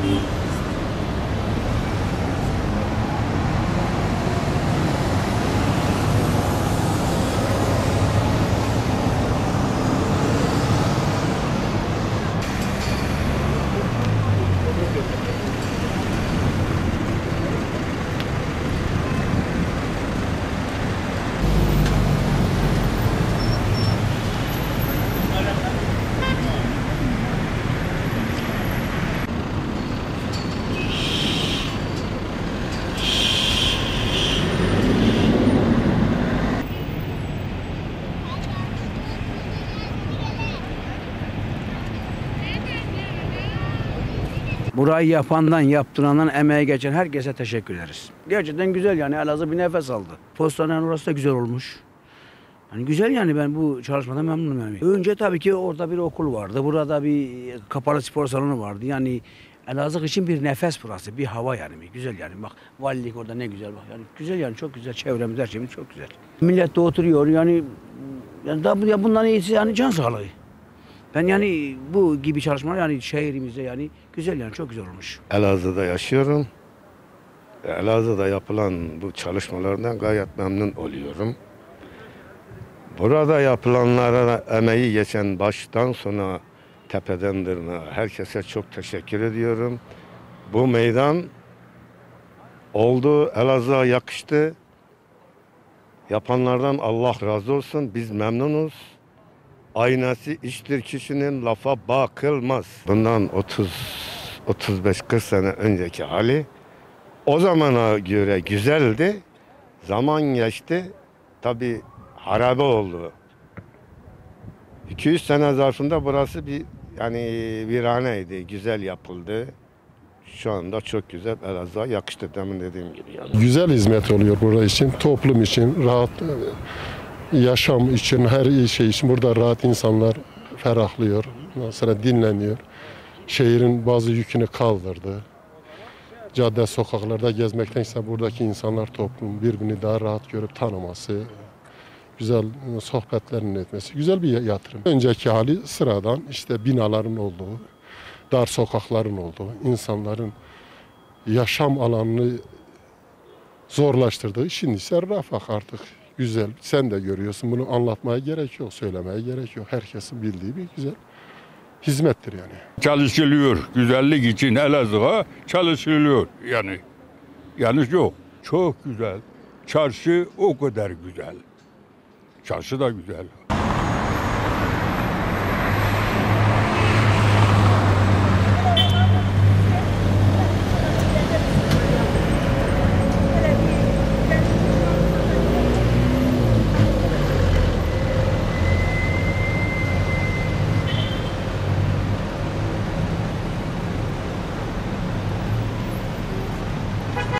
Burayı yapandan, yaptırandan, emeğe geçen herkese teşekkür ederiz. Gerçekten güzel yani, Elazığ bir nefes aldı. Postanenin orası da güzel olmuş. Yani güzel yani, ben bu çalışmadan memnunum yani. Önce tabii ki orada bir okul vardı. Burada bir kapalı spor salonu vardı. Yani Elazığ için bir nefes burası, bir hava yani. Güzel yani, bak valilik orada ne güzel bak. Yani güzel yani, çok güzel, çevremiz her şeyimiz çok güzel. Millet de oturuyor yani daha bundan iyisi yani can sağlığı. Ben yani bu gibi çalışmalar yani şehrimizde yani güzel yani, çok güzel olmuş. Elazığ'da yaşıyorum. Elazığ'da yapılan bu çalışmalardan gayet memnun oluyorum. Burada yapılanlara emeği geçen baştan sona tepeden tırnağa herkese çok teşekkür ediyorum. Bu meydan oldu, Elazığ'a yakıştı. Yapanlardan Allah razı olsun. Biz memnunuz. Aynası iştir kişinin, lafa bakılmaz. Bundan 35-40 sene önceki hali o zamana göre güzeldi. Zaman geçti. Tabii harabe oldu. 200 sene zarfında burası bir yani viraneydi. Güzel yapıldı. Şu anda çok güzel. Elazığ'a yakıştı demin dediğim gibi. Yani. Güzel hizmet oluyor burada için, toplum için, rahat yaşam için, her şey için burada rahat insanlar ferahlıyor, ondan sonra dinleniyor. Şehrin bazı yükünü kaldırdı. Cadde sokaklarda gezmektense buradaki insanlar, toplum birbirini daha rahat görüp tanıması, güzel sohbetlerin etmesi, güzel bir yatırım. Önceki hali sıradan işte binaların olduğu, dar sokakların olduğu, insanların yaşam alanını zorlaştırdığı. Şimdi ise refah artık güzel. Sen de görüyorsun, bunu anlatmaya gerek yok, söylemeye gerek yok. Herkesin bildiği bir güzel hizmettir yani. Çalışılıyor. Güzellik için Elazığ'a çalışılıyor yani. Yanlış yok. Çok güzel. Çarşı o kadar güzel. Çarşı da güzel.